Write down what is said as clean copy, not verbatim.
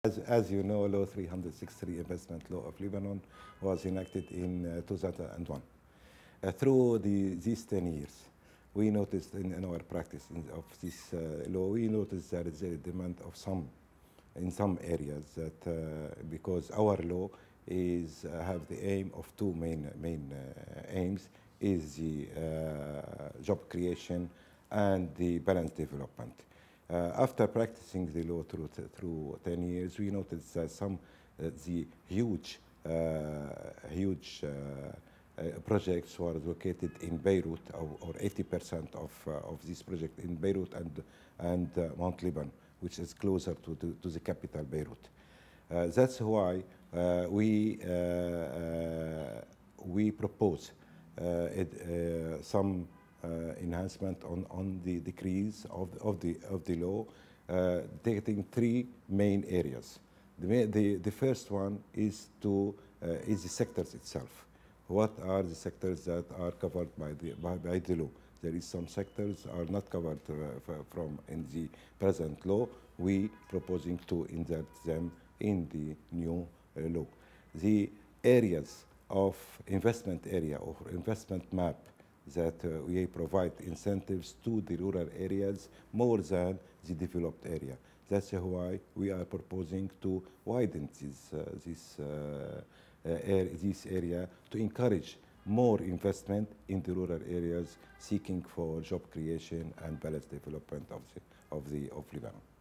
As you know, Law 363, Investment Law of Lebanon, was enacted in 2001. Through these 10 years, we noticed in our practice of this law, we noticed there is a demand of in some areas that because our law is have the aim of two main aims, is the job creation and the balanced development. After practicing the law through 10 years, we noticed that the huge projects were located in Beirut, or 80% of this project in Beirut and Mount Lebanon, which is closer to the capital, Beirut. That's why we propose some enhancement on the decrees of the law, taking three main areas. The first one is the sectors itself. What are the sectors that are covered by the law? There is some sectors are not covered from in the present law. We proposing to insert them in the new law. The areas of investment area or investment map that we provide incentives to the rural areas more than the developed area. That's why we are proposing to widen this area to encourage more investment in the rural areas, seeking for job creation and balanced development of Lebanon.